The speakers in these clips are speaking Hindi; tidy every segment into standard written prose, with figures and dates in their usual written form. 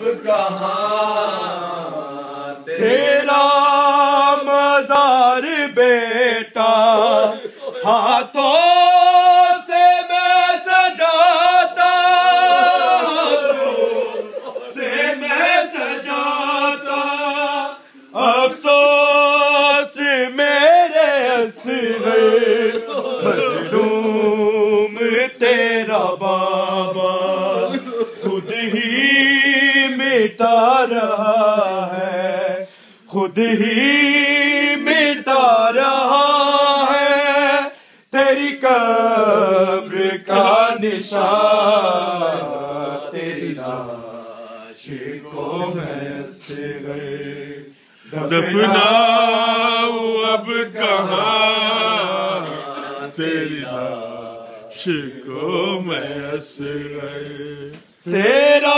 कहाँ तेरा मजार बेटा हाथों से मैं सजाता अफसोस मेरे असग़र मज़लूम तेरा बाबा खुद ही मिटा रहा है, खुद ही मिटा रहा है तेरी कब्र का निशान, तेरी लाश को मैं असग़र दफनाऊं अब कहाँ तेरी लाश को मैं असग़र। तेरा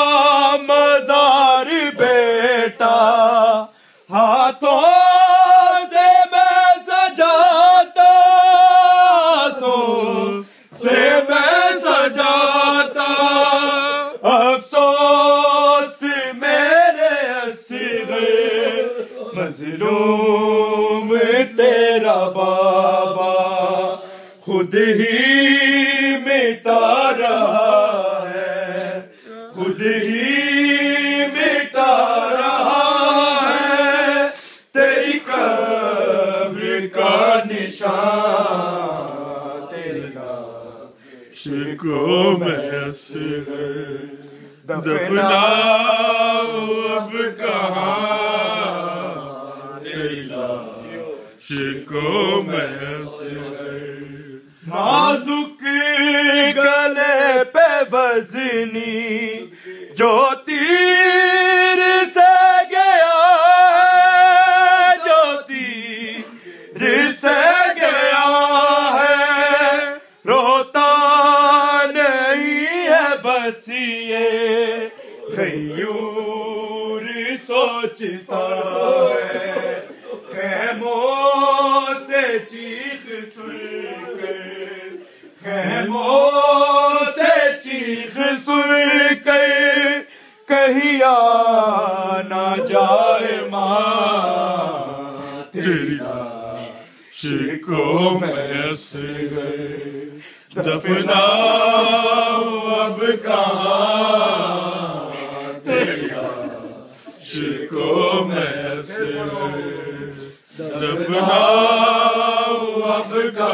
मज़ार बेटा हाथों से मैं सजाता, से मैं सजाता अफसोस मेरे असग़र मज़लूम तेरा बाबा खुद ही मिटा रहा है, खुद ही मिटा रहा है तेरी कब्र का निशान, तेरी लाश को मैं असग़र दफनाऊं अब कहाँ तेरी लाश को मैं असग़र। नाजुक गले पे वज़नी जो तीर से गया है, जो तीर से गया है रोता नहीं है बस ये ग़यूर सोचता है ख़ैमों से चीख सुनकर, ख़ैमों से चीख सुनकर कहीं आ ना जाए माँ तेरी लाश को मैं असग़र दफनाऊं अब कहाँ तेरी लाश को मैं असग़र दफनाऊं अब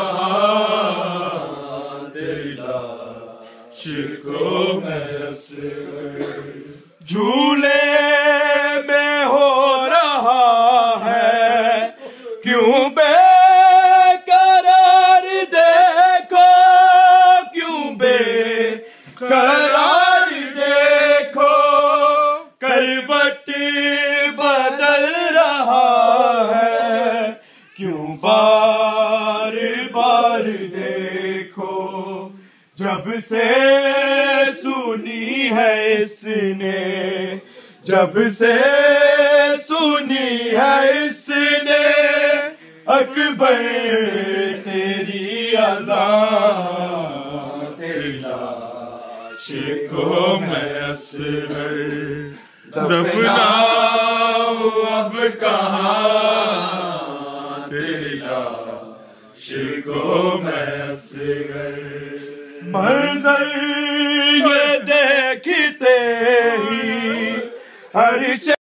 कहाँ तेरी लाश को मैं असग़र। झूले में हो रहा है क्यों बेकरार देखो, क्यों बेकरार देखो करवट बदल रहा है, क्यों बार बार देखो जब से सुनी है इसने, जब से सुनी है इसने अकबर तेरी अज़ान, तेरी लाश को मैं असग़र दफनाऊं अब कहाँ तेरी लाश को मैं असग़र। मंज़र ये देखते ही हर